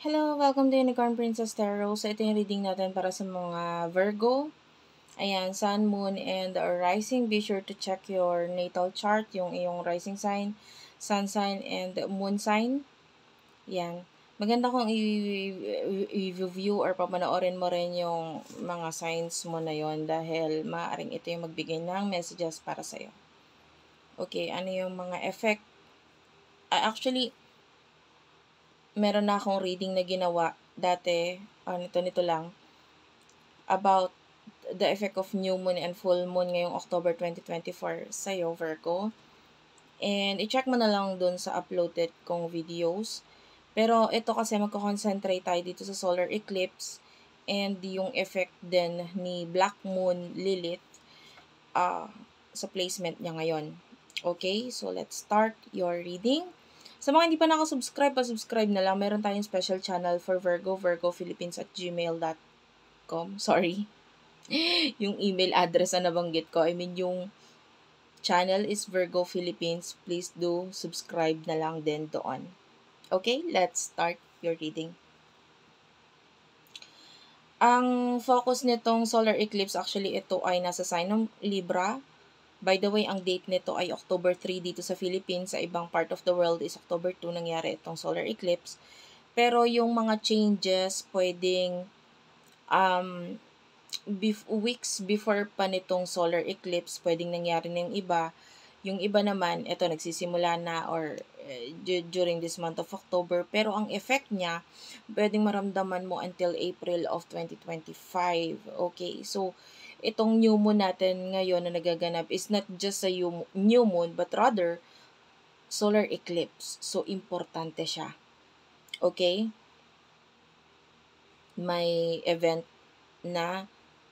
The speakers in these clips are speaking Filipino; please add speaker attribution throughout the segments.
Speaker 1: Hello, welcome to Unicorn Princess Tarot. So, ito yung reading natin para sa mga Virgo. Ayan, Sun, Moon, and Rising. Be sure to check your natal chart, yung iyong rising sign, sun sign, and moon sign. Yan. Maganda kung i-view or papanoorin mo rin yung mga signs mo na yon dahil maaaring ito yung magbigay ng messages para sa'yo. Okay, ano yung mga effect? Actually, meron na akong reading na ginawa dati, nito lang, about the effect of new moon and full moon ngayong October 2024 sa'yo, Virgo. And i-check mo na lang dun sa uploaded kong videos. Pero ito kasi magko-concentrate tayo dito sa solar eclipse and yung effect din ni Black Moon Lilith sa placement niya ngayon. Okay, so let's start your reading. Sa mga hindi pa nakasubscribe, pa-subscribe na lang. Meron tayong special channel for Virgo, virgophilippines@gmail.com. Sorry. Yung email address na nabanggit ko. Yung channel is Virgo Philippines. Please do subscribe na lang din doon. Okay, let's start your reading. Ang focus nitong solar eclipse, actually ito ay nasa sign ng Libra. By the way, ang date nito ay October 3 dito sa Philippines. Sa ibang part of the world is October 2 nangyari itong solar eclipse. Pero yung mga changes pwedeng weeks before pa nitong solar eclipse, pwedeng nangyari ng iba. Yung iba naman, eto nagsisimula na or during this month of October. Pero ang effect niya, pwedeng maramdaman mo until April of 2025. Okay, so itong new moon natin ngayon na nagaganap is not just a new moon, but rather solar eclipse. So, importante siya. Okay? May event na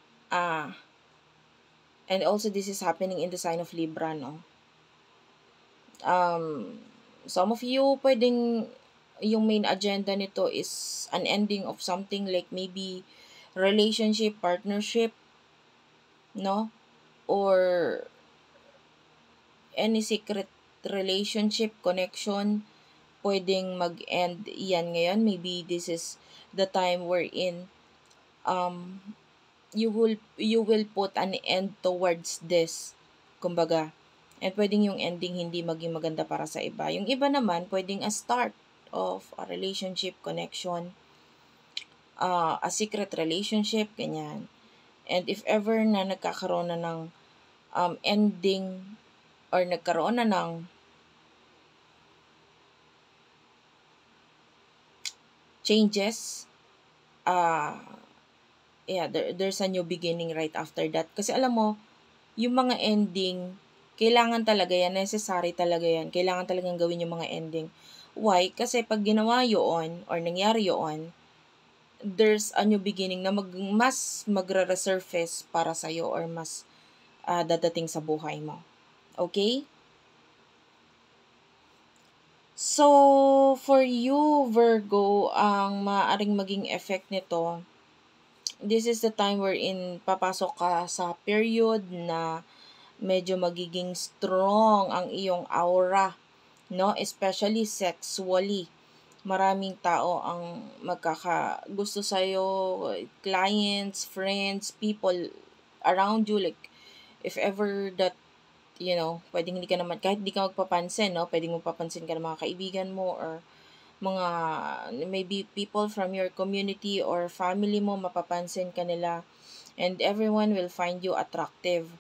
Speaker 1: and also this is happening in the sign of Libra, no? Some of you, pwedeng yung main agenda nito is an ending of something like maybe relationship, partnership, no? Or any secret relationship, connection, pwedeng mag-end yan ngayon. Maybe this is the time wherein you will put an end towards this. Kumbaga, and pwedeng yung ending hindi maging maganda para sa iba. Yung iba naman, pwedeng a start of a relationship, connection, a secret relationship, ganyan. And if ever na nagkakaroon na ng ending or nagkaroon na ng changes, there's a new beginning right after that. Kasi alam mo, yung mga ending, kailangan talaga yan, necessary talaga yan. Kailangan talagang gawin yung mga ending. Why? Kasi pag ginawa yun, or nangyari yun, there's a new beginning na mas magre-resurface para sa'yo or mas dadating sa buhay mo. Okay? So, for you, Virgo, ang maaaring maging effect nito, this is the time wherein papasok ka sa period na medyo magiging strong ang iyong aura, no? Especially sexually. Maraming tao ang gusto sa'yo, clients, friends, people around you, like, if ever that, pwedeng hindi ka naman, kahit hindi ka magpapansin, no? Pwedeng magpapansin ka ng mga kaibigan mo or mga, maybe people from your community or family mo, mapapansin ka nila, and everyone will find you attractive.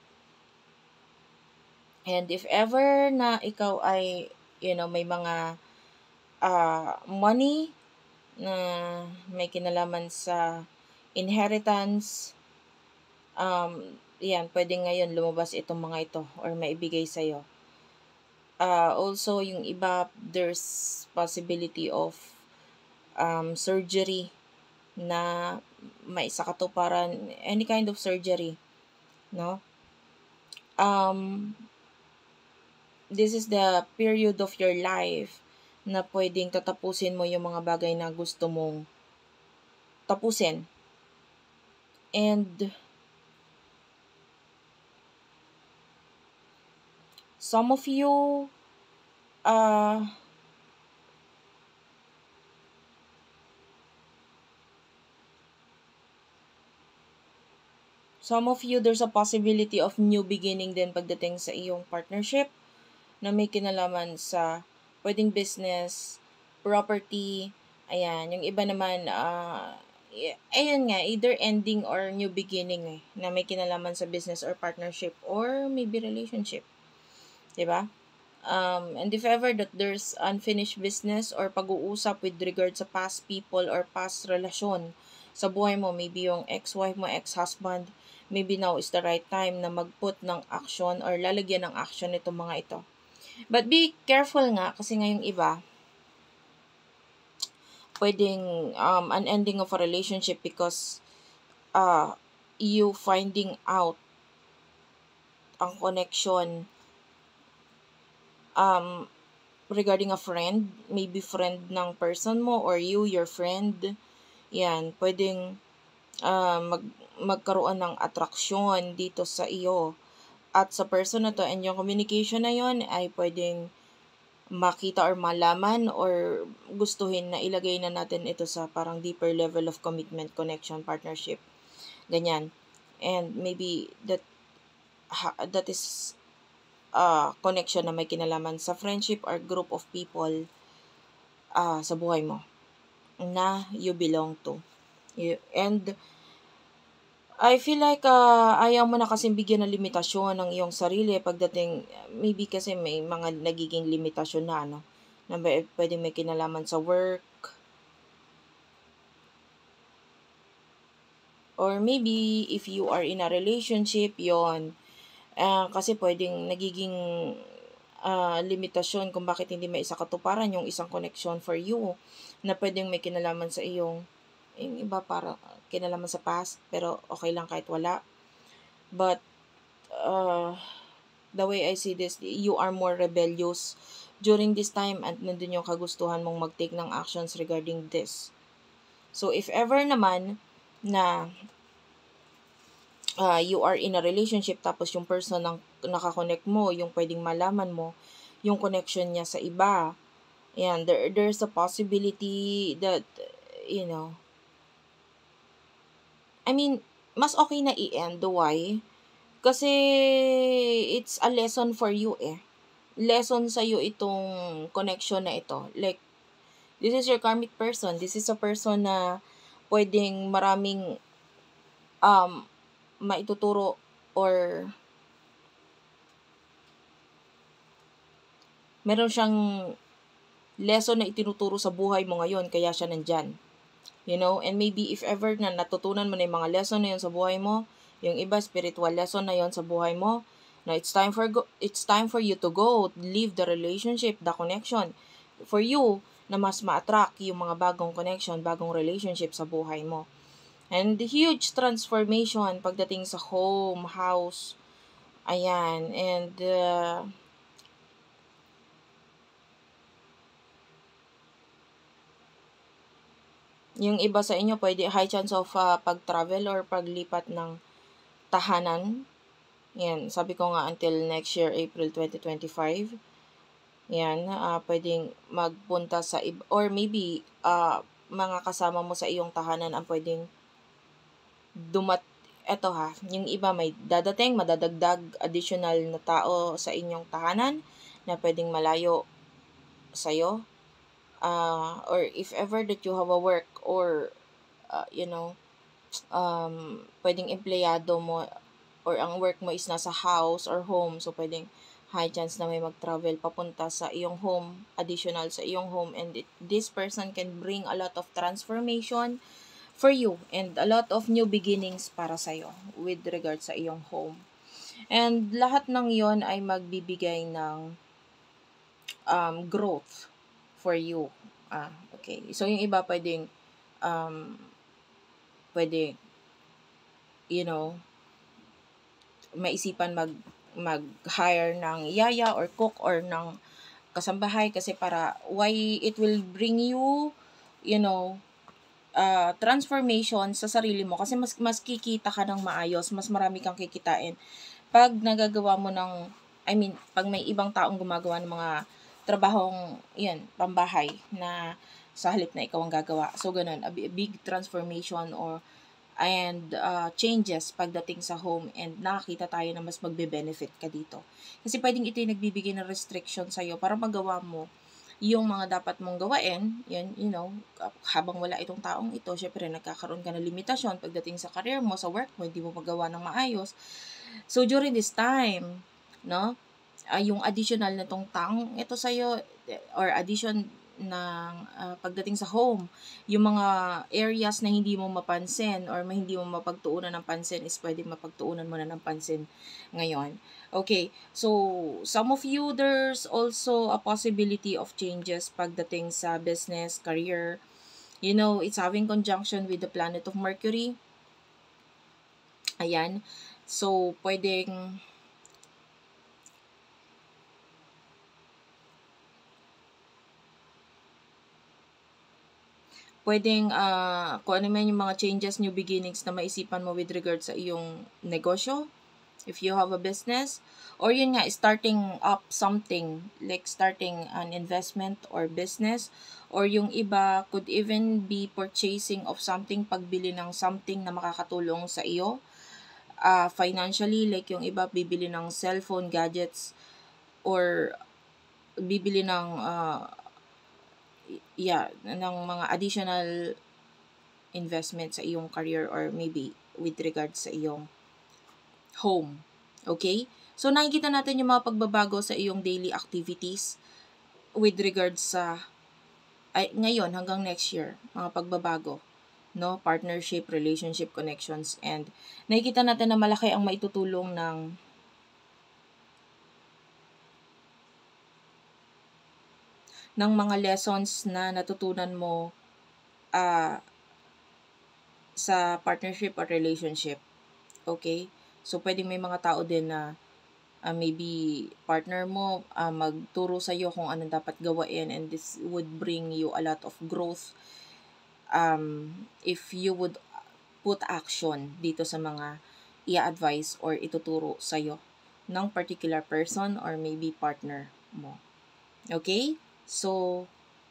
Speaker 1: And if ever na ikaw ay, may mga money na may kinalaman sa inheritance, pwede ngayon lumabas itong mga ito or maibigay sa'yo. Also, yung iba, there's possibility of surgery na may sakatuparan, any kind of surgery, no? This is the period of your life na pwedeng tatapusin mo yung mga bagay na gusto mong tapusin. And some of you, Some of you, there's a possibility of new beginning din pagdating sa iyong partnership na may kinalaman sa pwedeng business, property, ayan. Yung iba naman, ayan nga, either ending or new beginning na may kinalaman sa business or partnership or maybe relationship. Diba? And if ever that there's unfinished business or pag-uusap with regard sa past people or past relasyon sa buhay mo, maybe yung ex-wife mo, ex-husband, maybe now is the right time na mag-put ng action or lalagyan ng action itong mga ito. But be careful nga kasi ngayong iba, pwedeng an ending of a relationship because you finding out ang connection regarding a friend, maybe friend ng person mo or you, your friend. Yan, pwedeng magkaroon ng attraction dito sa iyo at sa person na to, and yung communication na yon ay pwedeng makita or malaman or gustuhin na ilagay na natin ito sa parang deeper level of commitment, connection, partnership. Ganyan. And maybe that is connection na may kinalaman sa friendship or group of people sa buhay mo na you belong to. And I feel like ayaw mo na kasing bigyan ng limitasyon ng iyong sarili pagdating, maybe kasi may mga nagiging limitasyon na na pwede may kinalaman sa work, or maybe if you are in a relationship, yon kasi pwedeng nagiging limitasyon kung bakit hindi may isa katuparan yung isang connection for you na pwedeng may kinalaman sa iyong, yung iba para kinalaman sa past pero okay lang kahit wala. But the way I see this, you are more rebellious during this time at nandun yung kagustuhan mong mag-take ng actions regarding this. So if ever naman na you are in a relationship tapos yung person ng nakakonect mo, yung pwedeng malaman mo yung connection niya sa iba, and there's a possibility that, I mean, mas okay na i-end. Why? Kasi it's a lesson for you Lesson sa'yo itong connection na ito. Like, this is your karmic person. This is a person na pwedeng maraming maituturo or meron siyang lesson na itinuturo sa buhay mo ngayon kaya siya nandyan. And maybe if ever na natutunan mo na yung mga lesson na yun sa buhay mo, yung iba spiritual lesson na yun sa buhay mo, na it's time for you to go, leave the relationship, the connection, for you na mas ma-attract yung mga bagong connection, bagong relationship sa buhay mo. And the huge transformation pagdating sa home, house, ayan, and yung iba sa inyo, pwede high chance of pag-travel or paglipat ng tahanan. Yan, sabi ko nga until next year, April 2025. Yan, pwedeng magpunta sa iba, or maybe mga kasama mo sa iyong tahanan ang pwedeng eto yung iba may dadating, madadagdag additional na tao sa inyong tahanan na pwedeng malayo sa'yo. Or if ever that you have a work or pwedeng empleyado mo or ang work mo is nasa house or home, so pwedeng high chance na may mag-travel papunta sa iyong home, additional sa iyong home, and this person can bring a lot of transformation for you and a lot of new beginnings para sa'yo with regard sa iyong home. And lahat ng yon ay magbibigay ng growth for you. Okay. So, yung iba pwedeng, maisipan mag-hire ng yaya or cook or ng kasambahay kasi para why it will bring you, transformation sa sarili mo kasi mas kikita ka ng maayos, mas marami kang kikitain pag nagagawa mo pag may ibang taong gumagawa ng mga trabahong pambahay na sa halip na ikaw ang gagawa. So ganun, a big transformation or and changes pagdating sa home, and nakakita tayo na mas magbe-benefit ka dito. Kasi pwedeng ito yung nagbibigay ng restriction sa'yo para magawa mo yung mga dapat mong gawain, yan, habang wala itong taong ito, syempre nagkakaroon ka ng limitasyon pagdating sa career mo, sa work mo, hindi mo magawa ng maayos. So, during this time, no, yung additional na tong taong ito sa'yo, or addition ng pagdating sa home, yung mga areas na hindi mo mapansin or hindi mo mapagtuunan ng pansin is pwede mapagtuunan mo na ng pansin ngayon. Okay, so some of you, there's also a possibility of changes pagdating sa business, career. It's having conjunction with the planet of Mercury. Ayan. So, pwedeng kung ano man yung mga changes, new beginnings na maisipan mo with regard sa iyong negosyo, if you have a business, or yun nga, starting up something, like starting an investment or business, or yung iba could even be purchasing of something, pagbili ng something na makakatulong sa iyo, financially, like yung iba bibili ng cellphone, gadgets, or bibili ng ng mga additional investment sa iyong career, or maybe with regards sa iyong home. Okay? So, nakikita natin yung mga pagbabago sa iyong daily activities with regards sa ngayon hanggang next year, mga pagbabago, no? Partnership, relationship, connections, and nakikita natin na malaki ang maitutulong ng mga lessons na natutunan mo sa partnership or relationship. Okay? So, pwedeng may mga tao din na maybe partner mo magturo sa iyo kung anong dapat gawain, and this would bring you a lot of growth if you would put action dito sa mga i-advise or ituturo sa iyo ng particular person or maybe partner mo. Okay? So,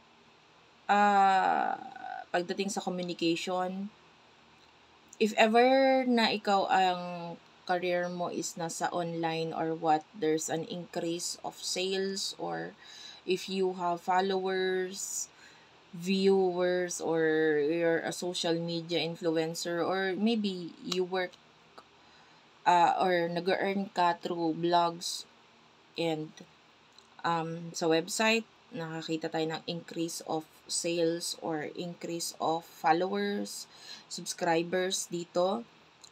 Speaker 1: pagdating sa communication, if ever na ikaw ang career mo is nasa online or what, there's an increase of sales, or if you have followers, viewers, or you're a social media influencer, or maybe you work or nag-earn ka through blogs and sa website, nakakita tayo ng increase of sales or increase of followers, subscribers dito.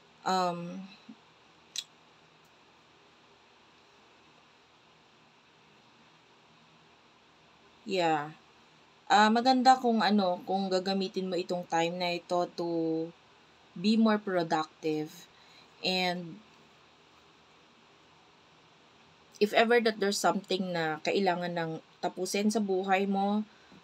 Speaker 1: Yeah. Maganda kung kung gagamitin mo itong time na ito to be more productive, and if ever that there's something na kailangan ng tapusin sa buhay mo,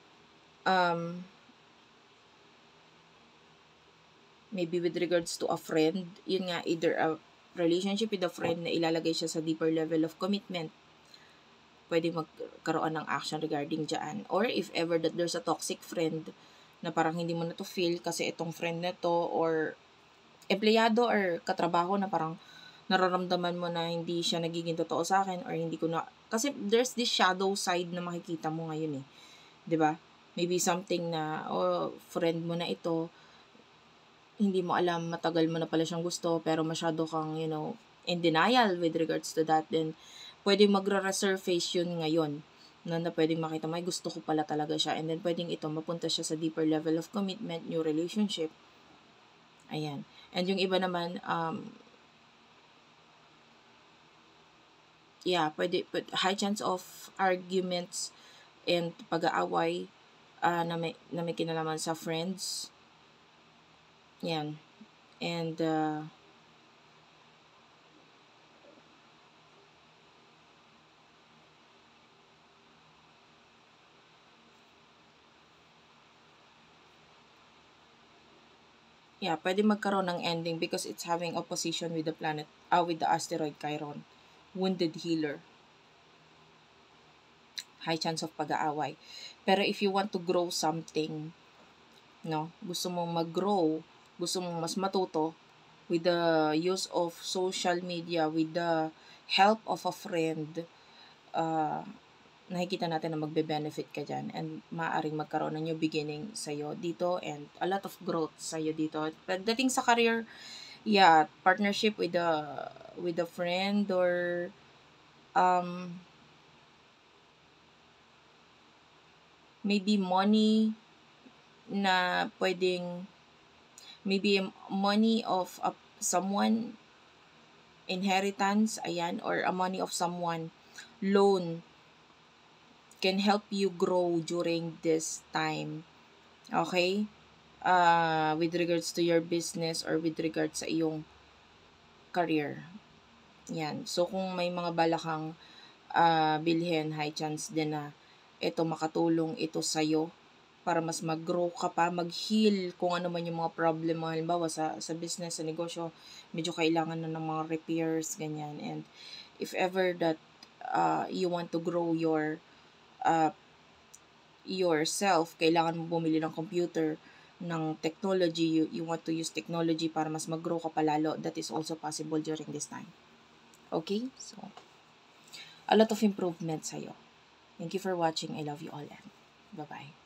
Speaker 1: maybe with regards to a friend, yun nga, either a relationship with a friend na ilalagay siya sa deeper level of commitment, pwede magkaroon ng action regarding dyan. Or if ever that there's a toxic friend na parang hindi mo na to feel kasi itong friend na to, or empleyado or katrabaho na parang nararamdaman mo na hindi siya nagiging totoo sa akin, or hindi ko na, kasi there's this shadow side na makikita mo ngayon 'di ba? Maybe something na friend mo na ito, hindi mo alam, matagal mo na pala siyang gusto, pero masyado kang in denial with regards to that, then pwedeng magre-resurface yun ngayon, na pwedeng makita mo, gusto ko pala talaga siya, and then pwedeng ito mapunta siya sa deeper level of commitment, new relationship. Ayan. And yung iba naman, pwede high chance of arguments and pag-aaway na may kinalaman sa friends. Yan. And pwede magkaroon ng ending because it's having opposition with the planet, with the asteroid Chiron. Wounded healer. High chance of pag-aaway. Pero if you want to grow something, gusto mong mag-grow, gusto mong mas matuto with the use of social media, with the help of a friend, nakikita natin na magbe-benefit ka dyan and maaaring magkaroon ng new beginning sa'yo dito and a lot of growth sa'yo dito. Pagdating sa career, yeah, partnership with a friend or maybe money na pwedeng, maybe money of someone, inheritance, ayan, or a money of someone, loan, can help you grow during this time. Okay? With regards to your business or with regards sa iyong career. Yan. So, kung may mga balakang bilhin, high chance din na ito makatulong ito sa'yo para mas mag-grow ka pa, mag-heal kung ano man yung mga problem mo. Halimbawa, sa business, sa negosyo, medyo kailangan na ng mga repairs, ganyan. And if ever that you want to grow yourself, kailangan mo bumili ng computer, ng technology, you want to use technology para mas mag-grow ka palalo, that is also possible during this time. Okay? So, a lot of improvement sa'yo. Thank you for watching. I love you all and bye-bye.